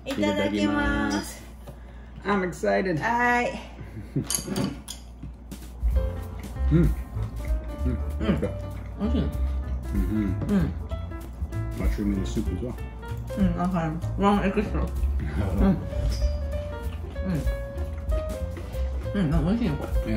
いただきます。 I'm excited. はい。 うん。うん。 美味しい。 Mushroom in the soup as well. わかる。ワンエクストラ。美味しいよこれ。 Yeah.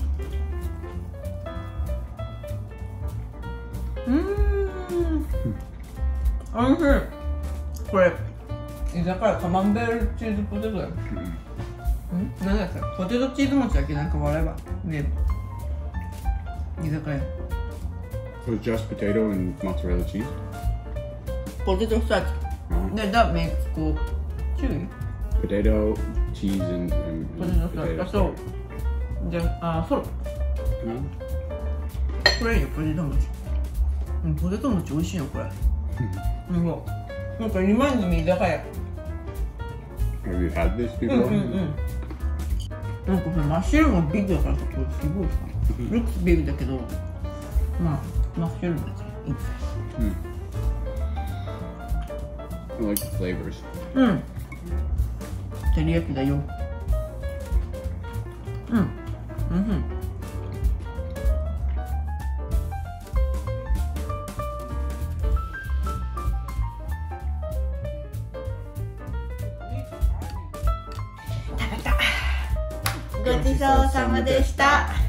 美味しい。これ居酒屋カマンベールチーズポテトだよ。何だっけ？ポテトチーズ餅だっけ？なんか笑えばね。居酒屋。 So it's just potato and mozzarella cheese. ポテトスターチ。で、that makes こうチュー。 Potato, cheese, and ポテトスターチ。あ、そう。じゃあ、そう。これいいよ、ポテト餅。ポテト餅美味しいよ、これ。なんか2万人居酒屋。 Have you had this before? なんかマッシュルームビッグだからさ、これすごいさ。ルックスビッグだけど、まあ、マッシュルームだけいい。 I like the flavors. 照り焼きだよ。ごちそうさまでした。